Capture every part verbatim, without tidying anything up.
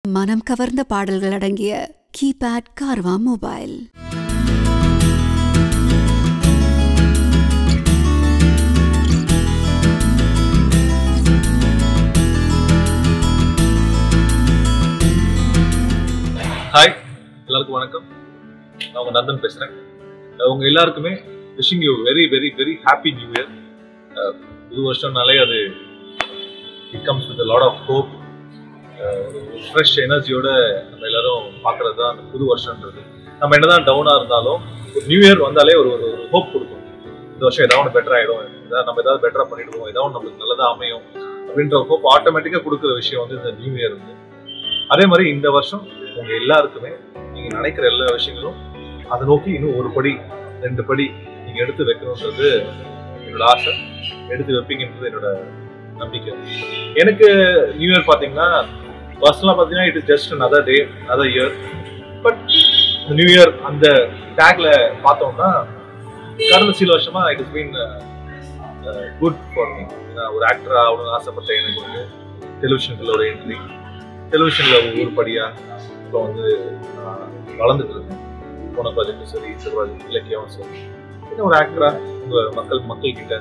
மனம் கவர்ந்த பாடல்கள் அடங்கிய கீபேட் கார்வா மொபைல். ஹாய், எல்லாருக்கும் வணக்கம். நான் உங்க நந்தன் பேசுறேன். உங்க எல்லாருக்குமே wishing you very very very happy new year. புது வருஷம்னாலே அது it comes with lot of hope, fresh எனர்ஜியோட நம்ம எல்லாரும் பார்க்கறது தான் அந்த புது வருஷன்றது. நம்ம என்னதான் டவுனாக இருந்தாலும் ஒரு நியூ இயர் வந்தாலே ஒரு ஒரு ஹோப் கொடுக்கும். இந்த வருஷம் ஏதாவது ஒன்று பெட்டர் ஆகிடும், ஏதாவது நம்ம ஏதாவது பெட்டராக பண்ணிடுவோம், ஏதாவது நம்மளுக்கு நல்லதாக அமையும் அப்படின்ற ஹோப் ஆட்டோமேட்டிக்காக கொடுக்குற விஷயம் வந்து இந்த நியூ இயர் வந்து. அதே மாதிரி இந்த வருஷம் உங்க எல்லாருக்குமே நீங்க நினைக்கிற எல்லா விஷயங்களும் அதை நோக்கி இன்னும் ஒரு படி ரெண்டு படி நீங்க எடுத்து வைக்கணுன்றது என்னோட ஆசை. எடுத்து வைப்பீங்கன்றது என்னோட நம்பிக்கை. எனக்கு நியூ இயர் பார்த்தீங்கன்னா பர்சனலாக பார்த்தீங்கன்னா it is just another day another year. But new year அந்த டேக்ல பார்த்தோம்னா கடந்த சில வருஷமா it is been good for me. ஒரு ஆக்டரா ஆகணும்னு ஆசைப்பட்ட எனக்கு வந்து டெலிவிஷனுக்குள்ள ஒரு என்ட்ரி, டெலிவிஷன்ல ஒவ்வொரு படியா இப்போ வந்து வளர்ந்துட்டு இருக்கேன். போன ப்ராஜெக்டும் சரி, இந்த ப்ராஜெக்ட் இலக்கியம் சரி, இன்னும் ஒரு ஆக்டரா உங்க மக்கள் மக்கள் கிட்ட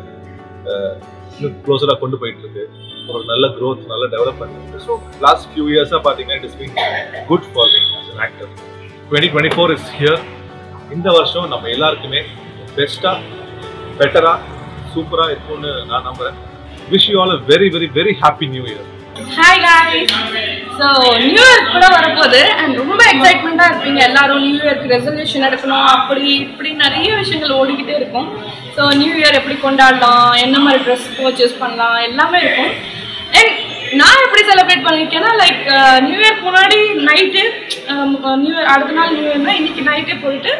இன்னும் க்ளோஸரா கொண்டு போயிட்டு இருக்கு. ஒரு நல்ல க்ரோத், நல்ல டெவலப்மெண்ட் இருக்கு. ஸோ லாஸ்ட் ஃபியூ இயர்ஸா பாத்தீங்கன்னா it is been good for me as an actor. Twenty twenty four is here. இந்த வருஷம் நம்ம எல்லாருக்குமே பெஸ்டா பெட்டரா சூப்பரா இருக்கும்னு நான் நம்புறேன். Wish you all a very very very happy new year. Hi guys. So new year கூட வரப்போகுது and ரொம்ப எக்ஸைட்மெண்டா இருப்பீங்க எல்லாரும். நியூ இயர்க்கு ரெசல்யூஷன் எடுக்கணும், அப்படி இப்படி நிறைய விஷயங்கள் ஓடிக்கிட்டே இருக்கும். ஸோ நியூ இயர் எப்படி கொண்டாடலாம், என்ன மாதிரி ட்ரெஸ் பர்ச்சேஸ் பண்ணலாம், எல்லாமே இருக்கும். அண்ட் நான் எப்படி செலிப்ரேட் பண்ணியிருக்கேன்னா, லைக் நியூ இயர்க்கு முன்னாடி நைட்டு, நியூ இயர் அடுத்த நாள் நியூ இயர்னா இன்னைக்கு நைட்டே போயிட்டு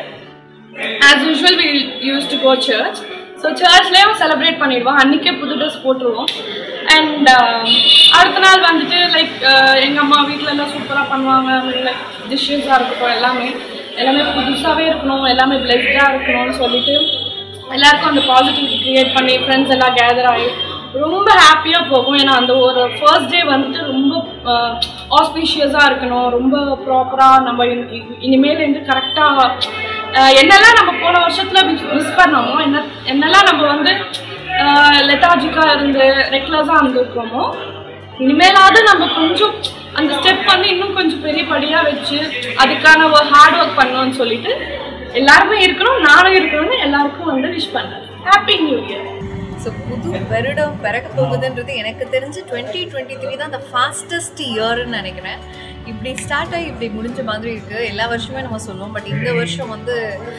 as usual we use to go church. So சர்ச்லேயும் செலிப்ரேட் பண்ணிடுவோம். அன்றைக்கே புது ட்ரெஸ் போட்டுருவோம். அண்ட் அடுத்த நாள் வந்துட்டு லைக் எங்கள் அம்மா வீட்டில் எல்லாம் சூப்பராக பண்ணுவாங்க. லைக் டிஷ்ஷஸாக இருக்கட்டும், எல்லாமே எல்லாமே புதுசாகவே இருக்கணும், எல்லாமே பிளெஸ்டாக இருக்கணும்னு சொல்லிட்டு எல்லாருக்கும் அந்த பாசிட்டிவிட்டி க்ரியேட் பண்ணி ஃப்ரெண்ட்ஸ் எல்லாம் கேதர் ஆகி ரொம்ப ஹாப்பியாக போகும். ஏன்னா அந்த ஒரு ஃபர்ஸ்ட் டே வந்துட்டு ரொம்ப ஆஸ்பீஷியஸாக இருக்கணும், ரொம்ப ப்ராப்பராக நம்ம இனிமேல் வந்து கரெக்டாக என்னெல்லாம் நம்ம போன வருஷத்தில் மிஸ் பண்ணோமோ, என்ன என்னெல்லாம் நம்ம வந்து லெத்தாஜிக்காக இருந்து ரெக்லஸாக இருந்துருக்கோமோ, இனிமேலாவது நம்ம கொஞ்சம் அந்த ஸ்டெப் வந்து இன்னும் கொஞ்சம் பெரிய படியாக வச்சு அதுக்கான ஒரு ஹார்ட் ஒர்க் பண்ணோன்னு சொல்லிட்டு எல்லாருமே இருக்கணும், நானும் இருக்கணும்னு எல்லாருக்கும் வந்து விஷ் பண்ணேன். Happy new year. ஸோ புது வருடம் பிறக்க போகுதுன்றது எனக்கு தெரிஞ்சு டுவெண்ட்டி டுவெண்ட்டி த்ரீ தான் அந்த ஃபாஸ்டஸ்ட் இயர்ன்னு நினைக்கிறேன். இப்படி ஸ்டார்ட் ஆகி இப்படி முடிஞ்ச மாதிரி இருக்குது. எல்லா வருஷமே நம்ம சொல்லுவோம், பட் இந்த வருஷம் வந்து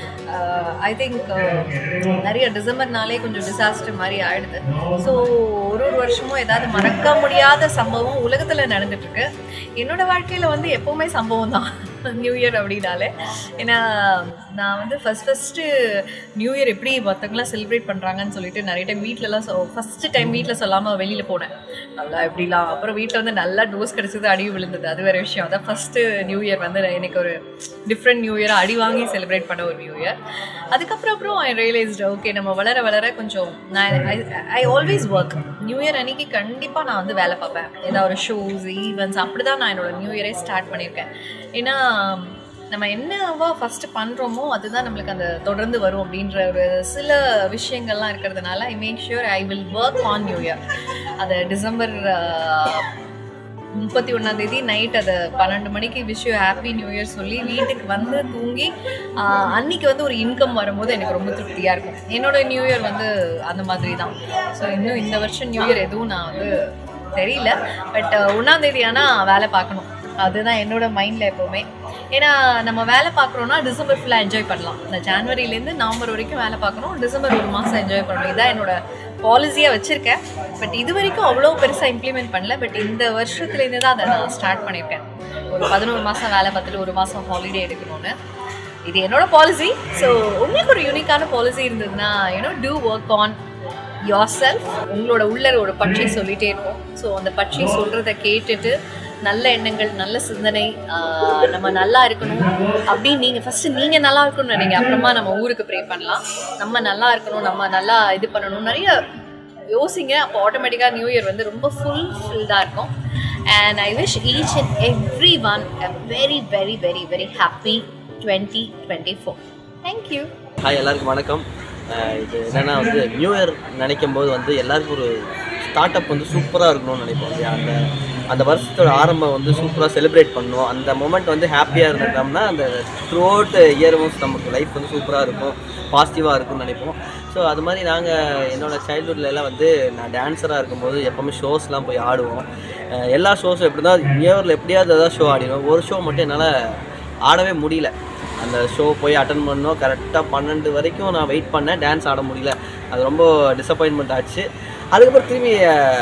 ஐ திங்க் நிறைய டிசம்பர்னாலே கொஞ்சம் டிசாஸ்டர் மாதிரி ஆகிடுது. ஸோ ஒரு ஒரு வருஷமும் ஏதாவது மறக்க முடியாத சம்பவம் உலகத்தில் நடந்துட்டுருக்கு. என்னோடய வாழ்க்கையில் வந்து எப்போவுமே சம்பவம் தான் நியூ இயர் அப்படின்னாலே. ஏன்னா நான் வந்து ஃபஸ்ட் ஃபஸ்ட்டு நியூ இயர் எப்படி மற்றவங்களாம் செலிப்ரேட் பண்ணுறாங்கன்னு சொல்லிட்டு நிறைய டைம் வீட்டிலலாம் சொ ஃபஸ்ட்டு டைம் வீட்டில் சொல்லாமல் வெளியில் போனேன் நல்லா எப்படிலாம். அப்புறம் வீட்டில் வந்து நல்லா டோஸ் கிடச்சிது, அடி விழுந்தது, அது வேறு விஷயம். அதான் ஃபஸ்ட்டு நியூ இயர் வந்து எனக்கு ஒரு டிஃப்ரெண்ட் நியூ இயர், அடி வாங்கி செலிப்ரேட் பண்ண ஒரு நியூ இயர். அதுக்கப்புறம் அப்புறம் ஐ ரியலைஸ்டு ஓகே நம்ம வளர வளர கொஞ்சம் நான் I always work. New year அன்றைக்கி கண்டிப்பாக நான் வந்து வேலை பார்ப்பேன். ஏதாவது ஒரு ஷோஸ் ஈவெண்ட்ஸ் அப்படி தான் நான் என்னோடய நியூ இயரே ஸ்டார்ட் பண்ணியிருக்கேன். ஏன்னா நம்ம என்னவா ஃபஸ்ட்டு பண்ணுறோமோ அதுதான் நம்மளுக்கு அந்த தொடர்ந்து வரும் அப்படின்ற ஒரு சில விஷயங்கள்லாம் இருக்கிறதுனால I make sure I will work on new year. அது டிசம்பர் முப்பத்தி ஒன்றாந்தேதி நைட் அதை பன்னெண்டு மணிக்கு wish you happy new year சொல்லி வீட்டுக்கு வந்து தூங்கி அன்றைக்கி வந்து ஒரு இன்கம் வரும்போது எனக்கு ரொம்ப திருப்தியாக இருக்கும். என்னோடய நியூ இயர் வந்து அந்த மாதிரி தான். ஸோ இன்னும் இந்த வருஷம் நியூ இயர் எதுவும் நான் வந்து தெரியல, பட் ஒன்றாந்தேதி ஆனால் வேலை பார்க்கணும், அதுதான் என்னோடய மைண்டில் எப்போவுமே. ஏன்னா நம்ம வேலை பார்க்குறோன்னா டிசம்பர் ஃபுல்லாக என்ஜாய் பண்ணலாம். இந்த ஜான்வரிலேருந்து நவம்பர் வரைக்கும் வேலை பார்க்கணும், டிசம்பர் ஒரு மாதம் என்ஜாய் பண்ணணும். இதான் என்னோடய பாலிசியாக வச்சுருக்கேன். பட் இது வரைக்கும் அவ்வளோ பெருசாக இம்ப்ளிமெண்ட் பண்ணல. பட் இந்த வருஷத்துலேருந்து தான் அதை நான் ஸ்டார்ட் பண்ணியிருக்கேன். ஒரு பதினோரு மாதம் வேலை பார்த்துட்டு ஒரு மாதம் ஹாலிடே எடுக்கணும்னு. இது என்னோடய பாலிசி. ஸோ உங்களுக்கு ஒரு யூனிக்கான பாலிசி இருந்ததுன்னா you know to work on your self. உங்களோட உள்ள ஒரு பற்றி சொல்லிகிட்டே இருக்கும். ஸோ அந்த பற்றி சொல்கிறத கேட்டுட்டு நல்ல எண்ணங்கள், நல்ல சிந்தனை, நம்ம நல்லா இருக்கணும் அப்படின்னு நீங்கள் ஃபஸ்ட்டு நீங்கள் நல்லா இருக்கணும்னு நினைங்க. அப்புறமா நம்ம ஊருக்கு ப்ரே பண்ணலாம். நம்ம நல்லா இருக்கணும், நம்ம நல்லா இது பண்ணணும், நிறைய யோசிங்க. அப்போ ஆட்டோமேட்டிக்காக நியூ இயர் வந்து ரொம்ப ஃபுல் ஃபில்டாக இருக்கும். and I wish each and everyone a very very very very happy twenty twenty-four. Thank you. Hi எல்லாருக்கும் வணக்கம். இது என்னன்னா வந்து நியூ இயர் நினைக்கும் போது வந்து எல்லாருக்கும் ஒரு ஸ்டார்ட் அப் வந்து சூப்பராக இருக்கணும்னு நினைப்போம் இல்லையா? அந்த அந்த வருஷத்தோட ஆரம்பம் வந்து சூப்பராக செலிப்ரேட் பண்ணணும். அந்த மொமெண்ட் வந்து ஹாப்பியாக இருந்துட்டோம்னா அந்த த்ரூ அவுட் இயரும் நமக்கு லைஃப் வந்து சூப்பராக இருக்கும், பாசிட்டிவாக இருக்கும்னு நினைப்போம். ஸோ அது மாதிரி நாங்கள் என்னோடய சைல்ட்ஹுட்லலாம் வந்து நான் டான்ஸராக இருக்கும்போது எப்போவுமே ஷோஸ்லாம் போய் ஆடுவோம். எல்லா ஷோஸும் எப்படி தான் நியூ இயரில் எப்படியாவது ஏதாவது ஷோ ஆடிடுவோம். ஒரு ஷோ மட்டும் என்னால் ஆடவே முடியல. அந்த ஷோ போய் அட்டன் பண்ணோம், கரெக்டாக பன்னெண்டு வரைக்கும் நான் வெயிட் பண்ணேன், டான்ஸ் ஆட முடியல. அது ரொம்ப டிசப்பாயின்மெண்ட் ஆச்சு. அதுக்கப்புறம் திரும்பி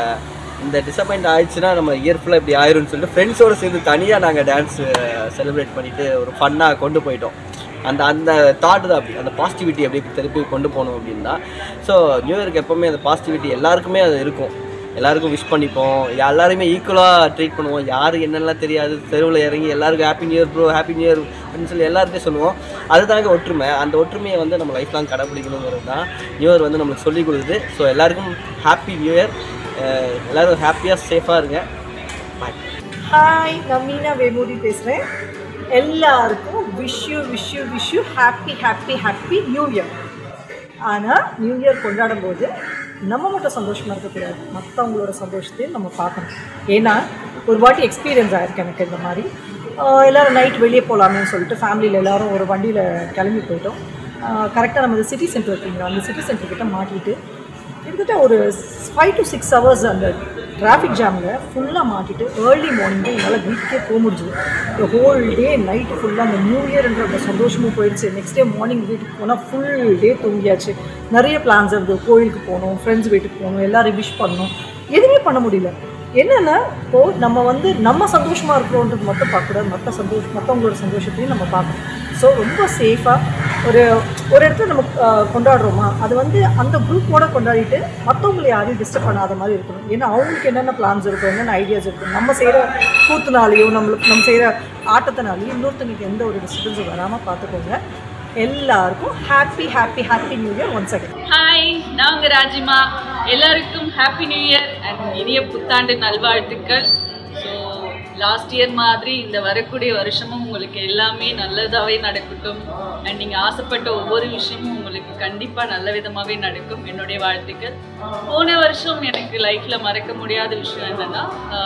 இந்த டிசப்பாயிண்ட் ஆயிடுச்சுன்னா நம்ம இயர் ஃபுல்லாக இப்படி ஆயிரும்னு சொல்லிட்டு ஃப்ரெண்ட்ஸோடு சேர்ந்து தனியாக நாங்கள் டான்ஸ் செலிப்ரேட் பண்ணிவிட்டு ஒரு ஃபன்னாக கொண்டு போயிட்டோம். அந்த அந்த தாட் தான் அப்படி, அந்த பாசிட்டிவிட்டி எப்படி திருப்பி கொண்டு போகணும் அப்படின்னா. ஸோ நியூ இயருக்கு எப்போவுமே அந்த பாசிட்டிவிட்டி எல்லாருக்குமே அது இருக்கும். எல்லாருக்கும் விஷ் பண்ணிப்போம், எல்லாருமே ஈக்குவலாக ட்ரீட் பண்ணுவோம். யார் என்னெல்லாம் தெரியாது, தெருவில் இறங்கி எல்லாருக்கும் happy new year bro, happy new year அப்படின்னு சொல்லி எல்லாருமே சொல்லுவோம். அதுதாங்க ஒற்றுமை. அந்த ஒற்றுமையை வந்து நம்ம லைஃப் லாங் கடைப்பிடிக்கணுங்கிறது தான் நியூ இயர் வந்து நம்மளுக்கு சொல்லிக் கொடுக்குது. ஸோ எல்லாருக்கும் ஹாப்பி நியூ இயர். எல்லோரும் ஹாப்பியாக சேஃபாக இருங்க. பாய். ஹாய், நான் மீனா வேமூடி பேசுகிறேன். எல்லாருக்கும் wish you wish you wish you happy happy happy new year. ஆனால் நியூ இயர் கொண்டாடும் போது நம்ம மட்டும் சந்தோஷமாக இருக்கக்கூடாது, மற்றவங்களோட சந்தோஷத்தையும் நம்ம பார்க்கணும். ஏன்னா ஒரு வாட்டி எக்ஸ்பீரியன்ஸ் ஆகிருக்கு எனக்கு. இந்த மாதிரி எல்லோரும் நைட் வெளியே போகலான்னு சொல்லிட்டு ஃபேமிலியில் எல்லோரும் ஒரு வண்டியில் கிளம்பி போயிட்டோம். கரெக்டாக நம்ம சிட்டி சென்டர் இருக்குங்களா, அந்த சிட்டி சென்டர்கிட்ட மாட்டிட்டு கிட்டத்தட்ட ஒரு ஃபைவ் டு சிக்ஸ் ஹவர்ஸ் அந்த டிராஃபிக் ஜாமில் ஃபுல்லாக மாட்டிட்டு ஏர்லி மார்னிங் என்னால் வீட்டுக்கே போக முடிஞ்சுது. இந்த ஹோல் டே நைட்டு ஃபுல்லாக அந்த நியூ இயர்ன்ற அந்த சந்தோஷமும் போயிடுச்சு. நெக்ஸ்ட் டே மார்னிங் வீட்டுக்கு போனால் ஃபுல் டே தூங்கியாச்சு. நிறைய பிளான்ஸ் இருந்தது, கோயிலுக்கு போகணும், ஃப்ரெண்ட்ஸ் வீட்டுக்கு போகணும், எல்லோரும் விஷ் பண்ணணும், எதுவுமே பண்ண முடியல. என்னென்னா இப்போது நம்ம வந்து நம்ம சந்தோஷமாக இருக்கிறோன்றது மட்டும் பார்க்கக்கூடாது, மற்ற சந்தோஷம் மற்றவங்களோட சந்தோஷத்தையும் நம்ம பார்க்கணும். ஸோ ரொம்ப சேஃபாக ஒரு ஒரு இடத்துல நம்ம கொண்டாடுறோமா, அது வந்து அந்த குரூப்போடு கொண்டாடிட்டு மற்றவங்களை யாரையும் டிஸ்டர்ப் பண்ணாத மாதிரி இருக்கணும். ஏன்னா அவங்களுக்கு என்னென்ன பிளான்ஸ் இருக்கும், என்னென்ன ஐடியாஸ் இருக்கும், நம்ம செய்கிற கூத்துனாலேயோ நம்மளுக்கு நம்ம செய்கிற ஆட்டத்தினாலேயும் இன்னொருத்தங்களுக்கு எந்த ஒரு டிஸ்டர்பன்ஸும் வராமல் பார்த்துக்கோங்க. எல்லாருக்கும் happy happy happy new year once again. Hi, நான் உங்கள் ராஜிமா. எல்லாருக்கும் ஹாப்பி நியூ இயர் அண்ட் இனிய புத்தாண்டு நல்வாழ்த்துக்கள். ஸோ லாஸ்ட் இயர் மாதிரி இந்த வரக்கூடிய வருஷமும் உங்களுக்கு எல்லாமே நல்லதாகவே நடக்கட்டும். அண்ட் நீங்கள் ஆசைப்பட்ட ஒவ்வொரு விஷயமும் உங்களுக்கு கண்டிப்பாக நல்ல விதமாகவே நடக்கும். என்னுடைய வாழ்த்துக்கள். போன வருஷம் எனக்கு லைஃப்பில் மறக்க முடியாத விஷயம் என்னென்னா,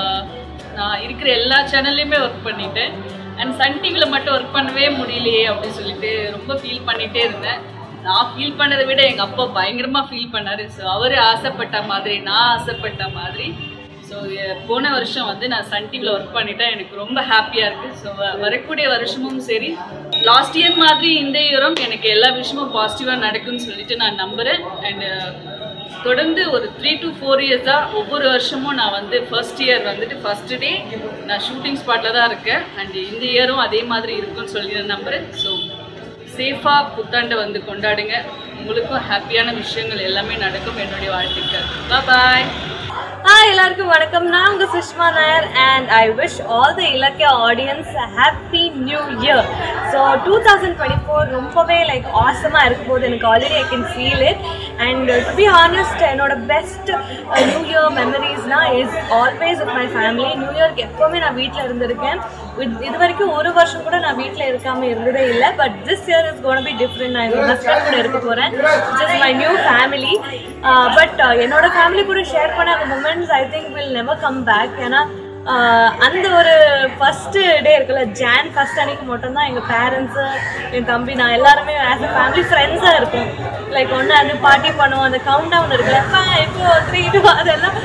நான் இருக்கிற எல்லா சேனல்லையுமே ஒர்க் பண்ணிட்டேன். அண்ட் சன் டிவியில் மட்டும் ஒர்க் பண்ணவே முடியலையே அப்படின்னு சொல்லிட்டு ரொம்ப ஃபீல் பண்ணிகிட்டே இருந்தேன். நான் ஃபீல் பண்ணதை விட எங்கள் அப்பா பயங்கரமாக ஃபீல் பண்ணார். ஸோ அவர் ஆசைப்பட்ட மாதிரி, நான் ஆசைப்பட்ட மாதிரி. ஸோ போன வருஷம் வந்து நான் சன் டிவியில் ஒர்க் பண்ணிட்டேன். எனக்கு ரொம்ப ஹாப்பியாக இருக்குது. ஸோ வரக்கூடிய வருஷமும் சரி, லாஸ்ட் இயர் மாதிரி இந்த இயரும் எனக்கு எல்லா விஷயமும் பாசிட்டிவாக நடக்கும்னு சொல்லிட்டு நான் நம்புகிறேன். அண்டு தொடர்ந்து ஒரு த்ரீ டு ஃபோர் இயர்ஸாக ஒவ்வொரு வருஷமும் நான் வந்து ஃபர்ஸ்ட் இயர் வந்துட்டு ஃபஸ்ட்டு டே நான் ஷூட்டிங் ஸ்பாட்டில் தான் இருக்கேன். அண்ட் இந்த இயரும் அதே மாதிரி இருக்குன்னு சொல்லி நான் நம்புகிறேன். ஸோ சேஃபாக புத்தாண்டை வந்து கொண்டாடுங்க. உங்களுக்கும் ஹாப்பியான விஷயங்கள் எல்லாமே நடக்கும். என்னுடைய வாழ்த்துக்கள். பாய். ஹாய், எல்லாருக்கும் வணக்கம். நான் உங்கள் Sushma Nair and I wish all the இலக்கிய audience happy new year. So two thousand twenty four ரொம்பவே லைக் ஆசமாக இருக்கும் போது எனக்கு already I can feel it. And to be honest, என்னோட பெஸ்ட் நியூ இயர் மெமரிஸ்னால் is always with my family. New இயர்க்கு எப்போவுமே நான் வீட்டில் இருந்திருக்கேன். இது வரைக்கும் ஒரு வருஷம் கூட நான் வீட்டில் இருக்காமல் இருந்ததே இல்லை. But this year is gonna be different. நான் என்னோட ஹஸ்பண்ட் கூட இருக்க போகிறேன். Which is my new family. But என்னோட ஃபேமிலி கூட ஷேர் பண்ண அந்த moments I think will never come back. ஏன்னா அந்த ஒரு ஃபஸ்ட்டு டே இருக்குல்ல, ஜான் ஃபஸ்ட் அன்னைக்கு மட்டும்தான் எங்கள் பேரண்ட்ஸு, என் தம்பி, நான் எல்லாருமே ஆஸ் அ ஃபேமிலி ஃப்ரெண்ட்ஸாக இருக்கும். லைக் ஒன்று அது பார்ட்டி பண்ணுவோம், அந்த கவுண்ட் டவுன் இருக்குல்ல, இப்போ த்ரீ டூ அதெல்லாம்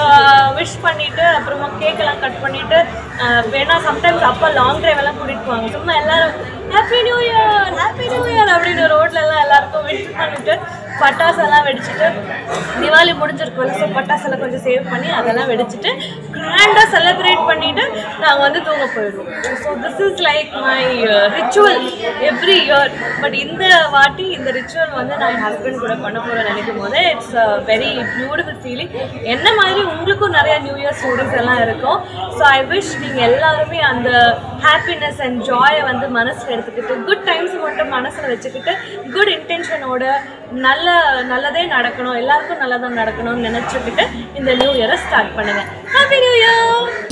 விஷ் பண்ணிவிட்டு அப்புறமா கேக்கெல்லாம் கட் பண்ணிவிட்டு வேணா சம்டைம்ஸ் அப்போ லாங் ட்ரைவ் எல்லாம் கூட்டிகிட்டு போவாங்க. சும்மா எல்லோரும் happy new year happy new year அப்படின்னு ரோட்லலாம் எல்லாருக்கும் விஷ் பண்ணிவிட்டு பட்டாசெல்லாம் வெடிச்சிட்டு, திவாலி முடிஞ்சிருக்கோம்ல, ஸோ பட்டாசெல்லாம் கொஞ்சம் சேவ் பண்ணி அதெல்லாம் வெடிச்சிட்டு கிராண்டாக செலிப்ரேட் பண்ணிவிட்டு நாங்கள் வந்து தூங்க போயிடுவோம். So this is like my ritual every year. But இந்த வாட்டி இந்த ரிச்சுவல் வந்து நான் என் ஹஸ்பண்ட் கூட பண்ண போகிறேன் நினைக்கும் போது it's a very beautiful feeling. என்ன மாதிரி உங்களுக்கும் நிறையா நியூ இயர் ஸ்டோரிஸ் எல்லாம் இருக்கும். ஸோ ஐ விஷ் நீங்கள் எல்லாருமே அந்த ஹாப்பினஸ் அண்ட் ஜாயை வந்து மனசில் எடுத்துக்கிட்டு, குட் டைம்ஸ் மட்டும் மனசில் வச்சுக்கிட்டு, குட் இன்டென்ஷனோட நல்ல நல்லதே நடக்கணும், எல்லாருக்கும் நல்லதாக நடக்கணும்னு நினச்சிக்கிட்டு இந்த நியூ இயரை ஸ்டார்ட் பண்ணுங்கள். Happy new year.